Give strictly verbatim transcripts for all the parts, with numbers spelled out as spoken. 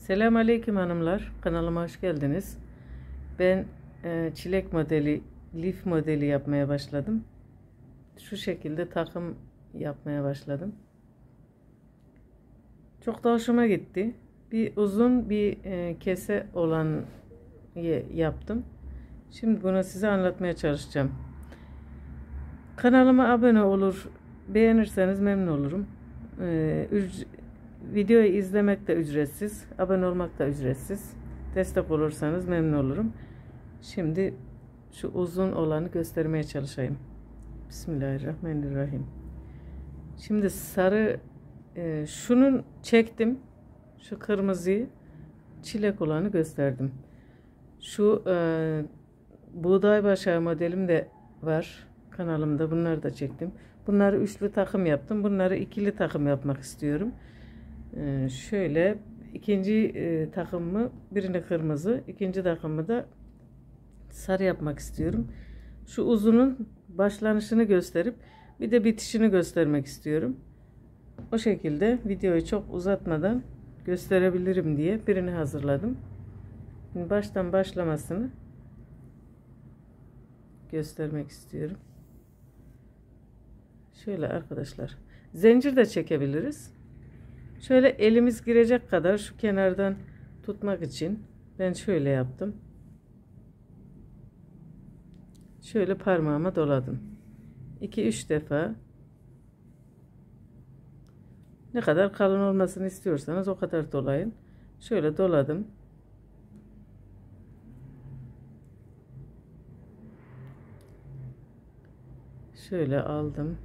Selam aleyküm hanımlar, kanalıma hoş geldiniz. Ben e, çilek modeli, lif modeli yapmaya başladım. Şu şekilde takım yapmaya başladım. Çok da hoşuma gitti. Bir uzun bir e, kese olan yaptım. Şimdi bunu size anlatmaya çalışacağım. Kanalıma abone olur, beğenirseniz memnun olurum. E, Videoyu izlemek de ücretsiz, abone olmak da ücretsiz. Destek olursanız memnun olurum. Şimdi şu uzun olanı göstermeye çalışayım. Bismillahirrahmanirrahim. Şimdi sarı e, şunun çektim. Şu kırmızıyı, çilek olanı gösterdim. Şu e, buğday başağı modelim de var kanalımda. Bunları da çektim. Bunları üçlü takım yaptım. Bunları ikili takım yapmak istiyorum. Ee, şöyle ikinci e, takımımı, birini kırmızı, ikinci takımımı da sarı yapmak istiyorum. Şu uzunun başlanışını gösterip bir de bitişini göstermek istiyorum. O şekilde videoyu çok uzatmadan gösterebilirim diye birini hazırladım. Şimdi baştan başlamasını göstermek istiyorum. Şöyle arkadaşlar, zincir de çekebiliriz. Şöyle elimiz girecek kadar şu kenardan tutmak için ben şöyle yaptım. Şöyle parmağıma doladım. iki üç defa. Ne kadar kalın olmasını istiyorsanız o kadar dolayın. Şöyle doladım. Şöyle aldım.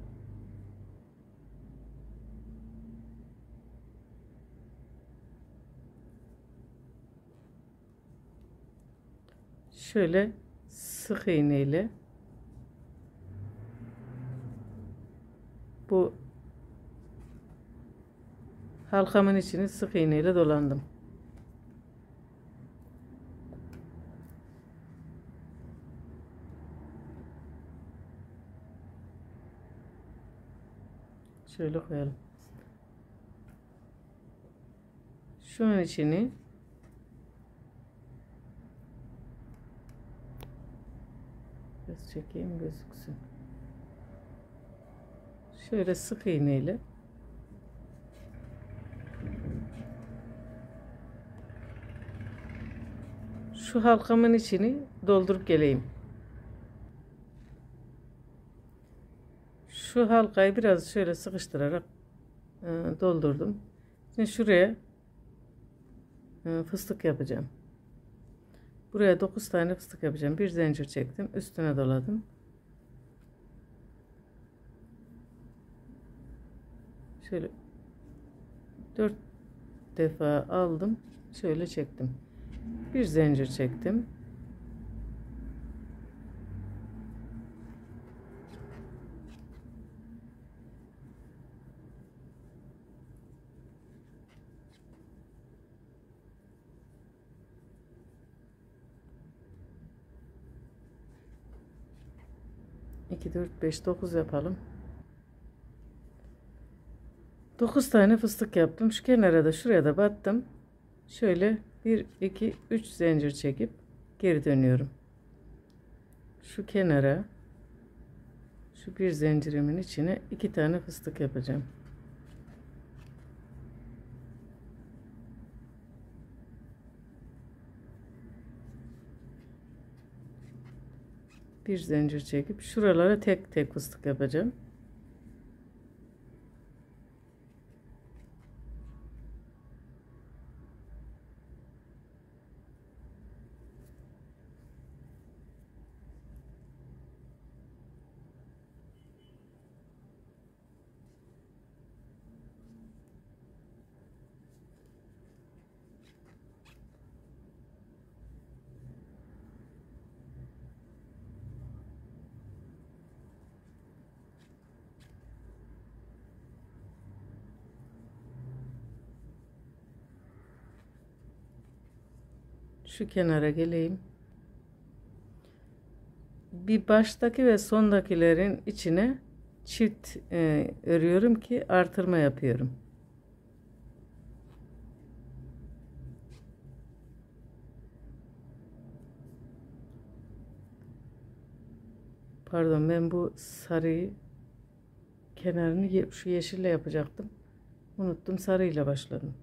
Şöyle sık iğne ile bu halkamın içini sık iğne ile dolandım. Şöyle koyalım. Şunun içini biraz çekeyim gözüksün. Şöyle sık iğne ile şu halkamın içini doldurup geleyim. Şu halkayı biraz şöyle sıkıştırarak e, doldurdum. Şimdi şuraya e, fıstık yapacağım. Buraya dokuz tane fıstık yapacağım. Bir zincir çektim. Üstüne doladım. Şöyle dört defa aldım. Şöyle çektim. Bir zincir çektim. iki, dört, beş, dokuz yapalım. dokuz tane fıstık yaptım. Şu kenara da şuraya da battım. Şöyle bir, iki, üç zincir çekip geri dönüyorum. Şu kenara şu bir zincirimin içine iki tane fıstık yapacağım. Bir zincir çekip şuralara tek tek fıstık yapacağım. Şu kenara geleyim. Bir baştaki ve sondakilerin içine çift e, örüyorum ki artırma yapıyorum. Pardon, ben bu sarıyı kenarını ye- şu yeşille yapacaktım. Unuttum, sarıyla başladım.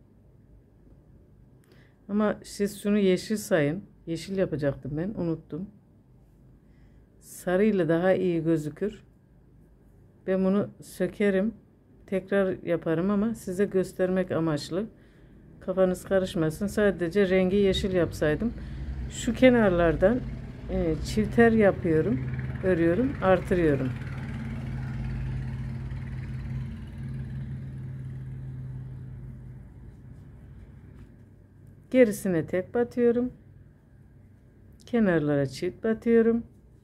Ama siz şunu yeşil sayın. Yeşil yapacaktım ben, unuttum. Sarıyla daha iyi gözükür. Ben bunu sökerim. Tekrar yaparım ama size göstermek amaçlı. Kafanız karışmasın. Sadece rengi yeşil yapsaydım. Şu kenarlardan e, çivter yapıyorum. Örüyorum, artırıyorum. Gerisine tek batıyorum. Kenarlara çift batıyorum.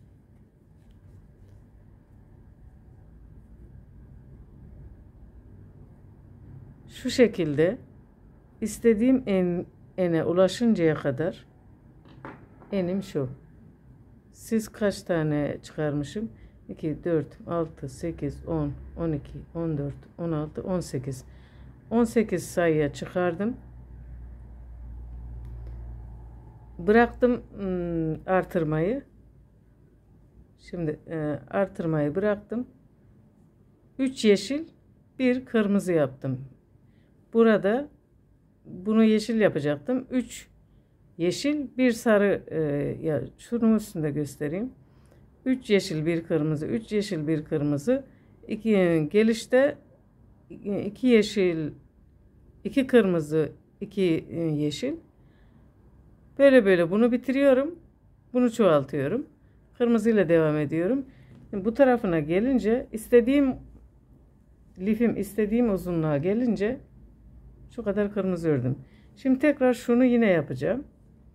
Şu şekilde istediğim en, ene ulaşıncaya kadar, enim şu. Siz kaç tane çıkarmışım? iki, dört, altı, sekiz, on, on iki, on dört, on altı, on sekiz. on sekiz sayıya çıkardım. Bıraktım ım, artırmayı. Şimdi e, artırmayı bıraktım. üç yeşil, bir kırmızı yaptım. Burada bunu yeşil yapacaktım. üç yeşil, bir sarı, e, ya şunun üstünde göstereyim. üç yeşil, bir kırmızı, üç yeşil, bir kırmızı. İki gelişte iki yeşil, iki kırmızı, iki yeşil. Böyle böyle bunu bitiriyorum. Bunu çoğaltıyorum. Kırmızıyla devam ediyorum. Şimdi bu tarafına gelince istediğim lifim istediğim uzunluğa gelince şu kadar kırmızı ördüm. Şimdi tekrar şunu yine yapacağım.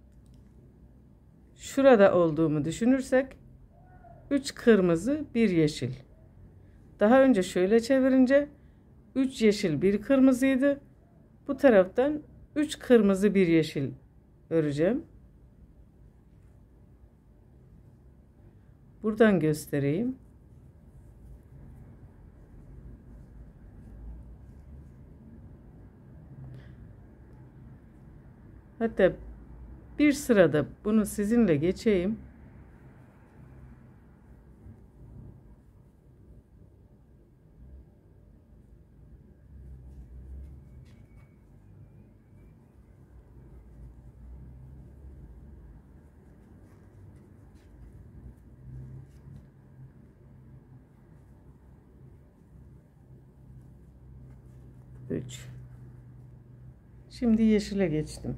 Şurada olduğumu düşünürsek üç kırmızı, bir yeşil. Daha önce şöyle çevirince üç yeşil, bir kırmızıydı. Bu taraftan üç kırmızı, bir yeşil öreceğim. Buradan göstereyim. Hatta bir sırada bunu sizinle geçeyim. üç. Şimdi yeşile geçtim.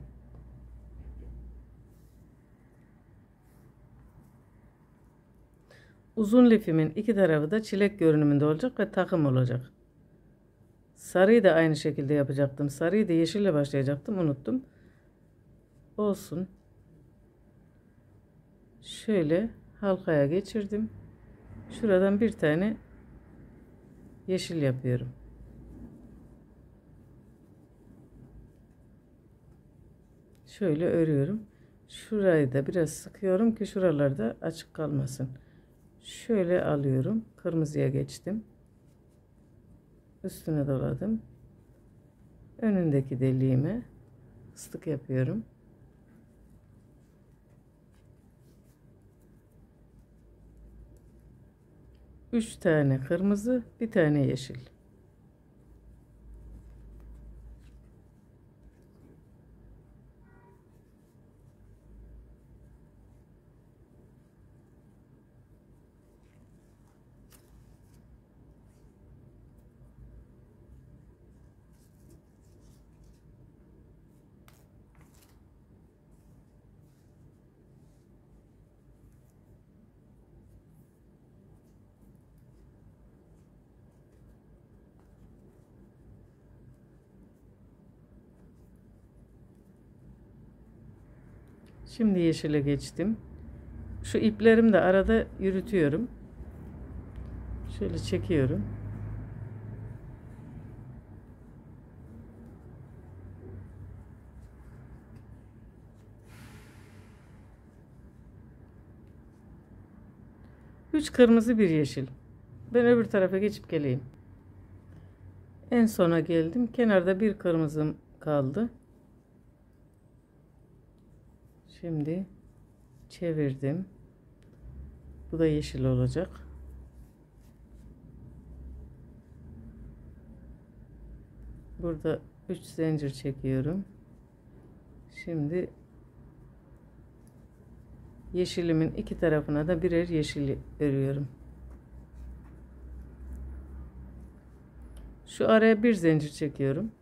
Uzun lifimin iki tarafı da çilek görünümünde olacak ve takım olacak. Sarıyı da aynı şekilde yapacaktım. Sarıyı da yeşille başlayacaktım. Unuttum. Olsun. Şöyle halkaya geçirdim. Şuradan bir tane yeşil yapıyorum. Şöyle örüyorum. Şurayı da biraz sıkıyorum ki şuralarda açık kalmasın. Şöyle alıyorum. Kırmızıya geçtim. Üstüne doladım. Önündeki deliğime fıstık yapıyorum. Üç tane kırmızı, bir tane yeşil. Şimdi yeşile geçtim. Şu iplerimi de arada yürütüyorum. Şöyle çekiyorum. Üç kırmızı, bir yeşil. Ben öbür tarafa geçip geleyim. En sona geldim. Kenarda bir kırmızım kaldı. Şimdi çevirdim. Bu da yeşil olacak. Burada üç zincir çekiyorum. Şimdi yeşilimin iki tarafına da birer yeşil örüyorum. Şu araya bir zincir çekiyorum.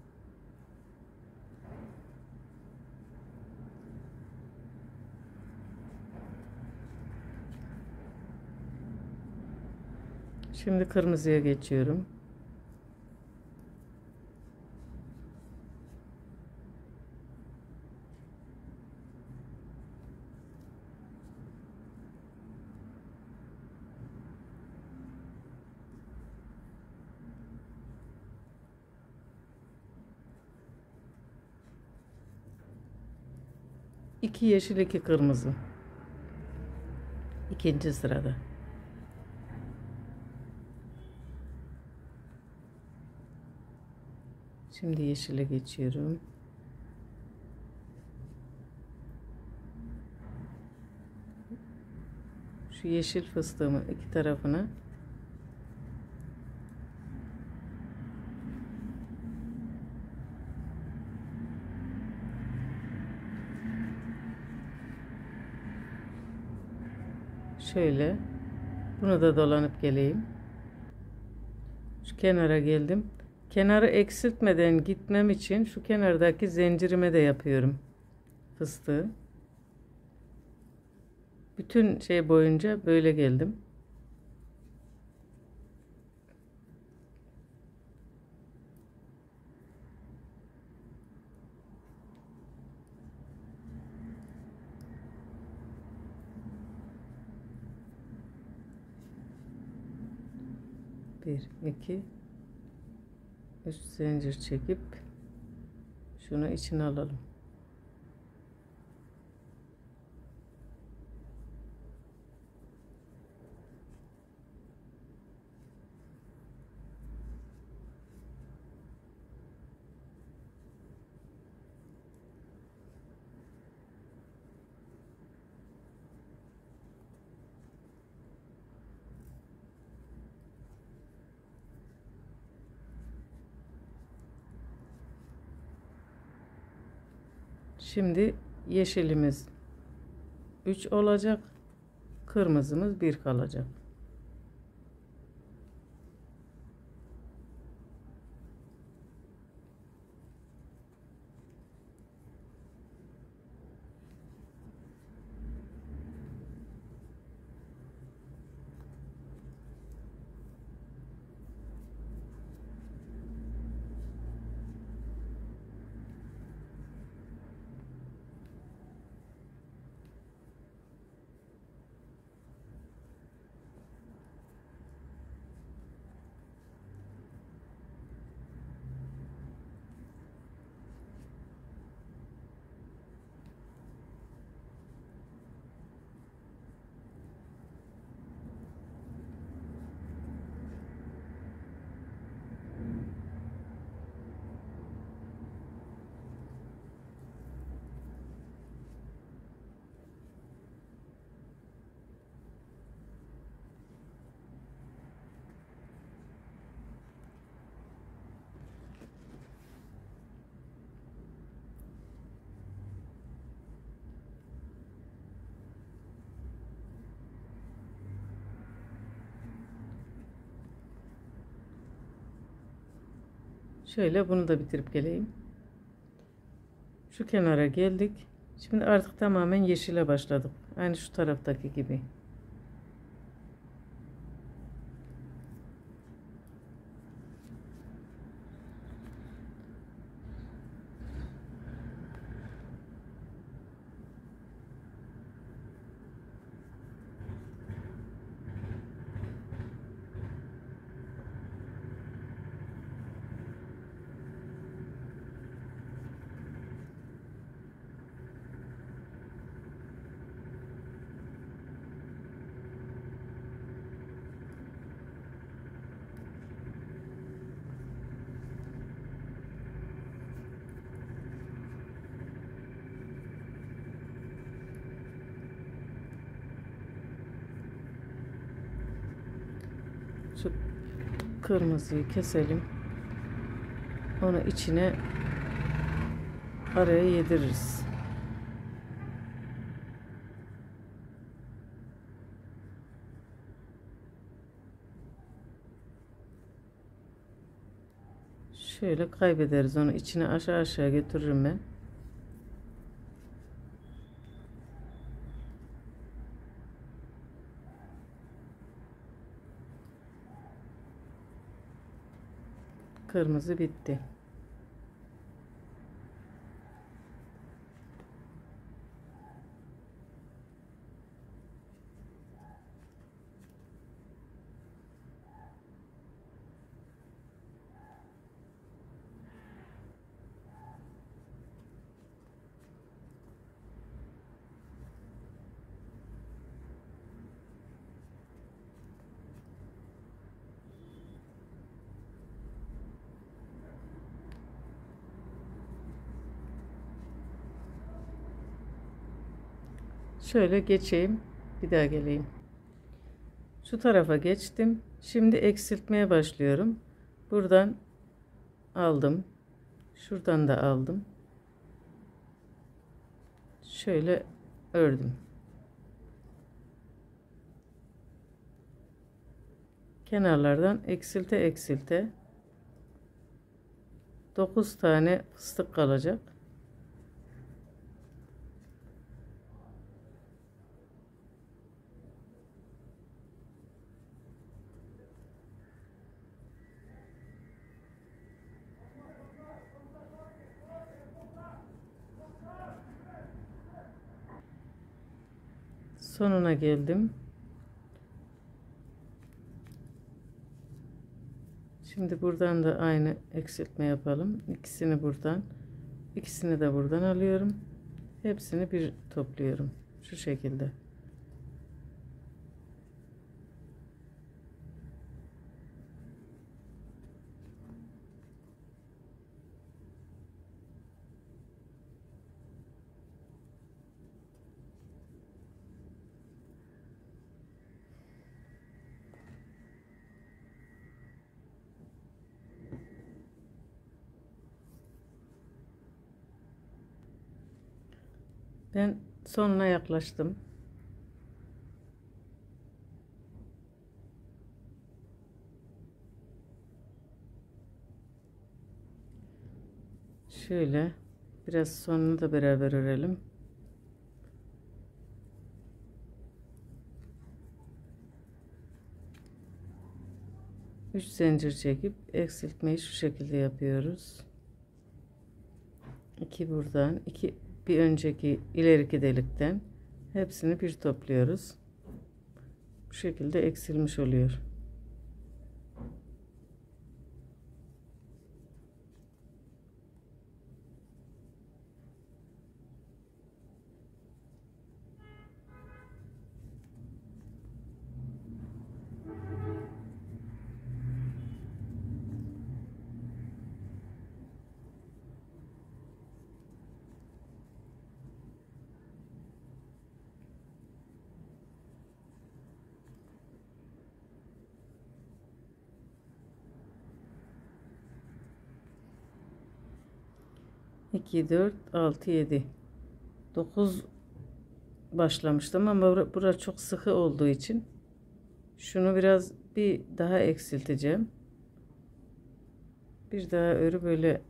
Şimdi kırmızıya geçiyorum. İki yeşil, iki kırmızı. İkinci sırada. Şimdi yeşile geçiyorum. Şu yeşil fıstığımı iki tarafına şöyle, bunu da dolanıp geleyim. Şu kenara geldim. Kenarı eksiltmeden gitmem için şu kenardaki zincirime de yapıyorum fıstığı. Bütün şey boyunca böyle geldim. Bir, iki, üç zincir çekip şunu içine alalım. Şimdi yeşilimiz üç olacak. Kırmızımız bir kalacak. Şöyle bunu da bitirip geleyim. Şu kenara geldik. Şimdi artık tamamen yeşile başladık. Aynı şu taraftaki gibi. Şu kırmızıyı keselim. onu içine araya yediririz. Şöyle kaybederiz onu, içine aşağı aşağı götürürüm ben. Kırmızı bitti. Şöyle geçeyim, bir daha geleyim. Şu tarafa geçtim. Şimdi eksiltmeye başlıyorum. Buradan aldım. Şuradan da aldım. Şöyle ördüm. Kenarlardan eksilte eksilte dokuz tane fıstık kalacak. Sonuna geldim. Şimdi buradan da aynı eksiltme yapalım. İkisini buradan, ikisini de buradan alıyorum. Hepsini bir topluyorum. Şu şekilde. Ben sonuna yaklaştım. Şöyle biraz sonunu da beraber örelim. üç zincir çekip eksiltmeyi şu şekilde yapıyoruz. iki buradan, iki bir önceki ileriki delikten hepsini bir topluyoruz. Bu şekilde eksilmiş oluyor. iki, dört, altı, yedi. dokuz başlamıştım ama burası çok sıkı olduğu için şunu biraz bir daha eksilteceğim. Bir daha örü böyle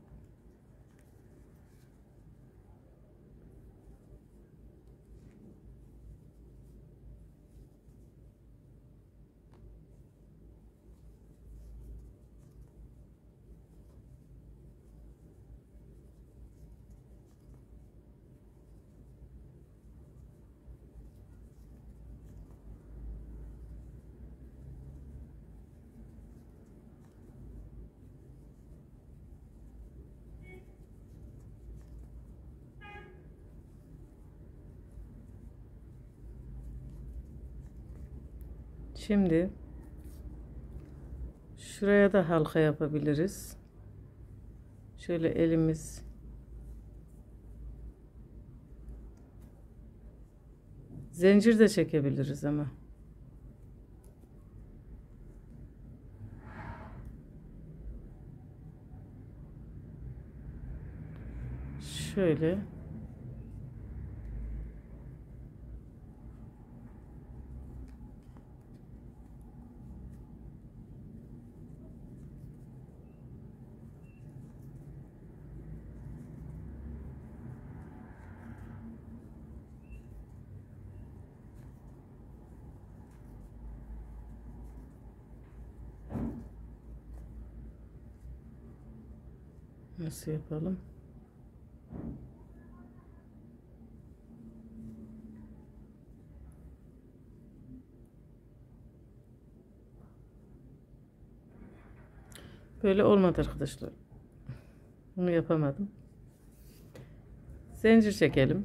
şimdi şuraya da halka yapabiliriz. Şöyle elimiz zincir de çekebiliriz ama. şöyle nasıl yapalım? Böyle olmadı arkadaşlar. Bunu yapamadım. Zincir çekelim.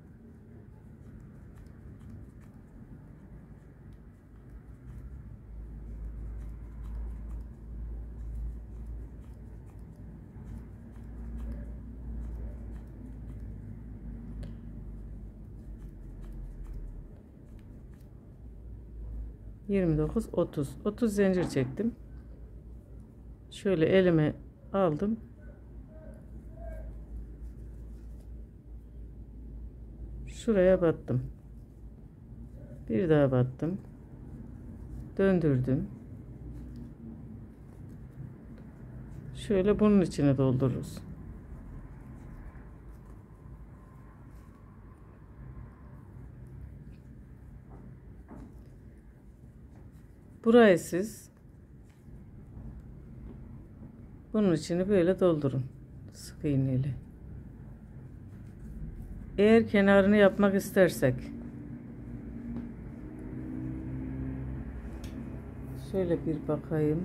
yirmi dokuz otuz otuz zincir çektim. Şöyle elime aldım. Şuraya battım. Bir daha battım. Döndürdüm. Şöyle bunun içine doldururuz. Burayı siz bunun içini böyle doldurun. Sık iğneyle. Eğer kenarını yapmak istersek şöyle bir bakayım.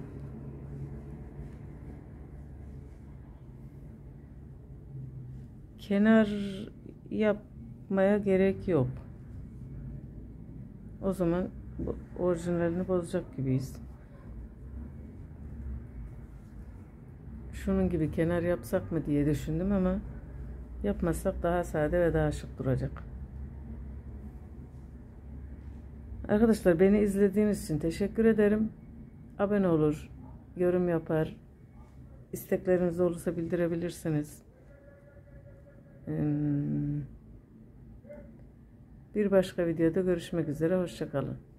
Kenar yapmaya gerek yok. O zaman bu orijinalini bozacak gibiyiz. Şunun gibi kenar yapsak mı diye düşündüm ama yapmazsak daha sade ve daha şık duracak. Arkadaşlar, beni izlediğiniz için teşekkür ederim. Abone olur, yorum yapar, istekleriniz olursa bildirebilirsiniz. Bir başka videoda görüşmek üzere. Hoşça kalın.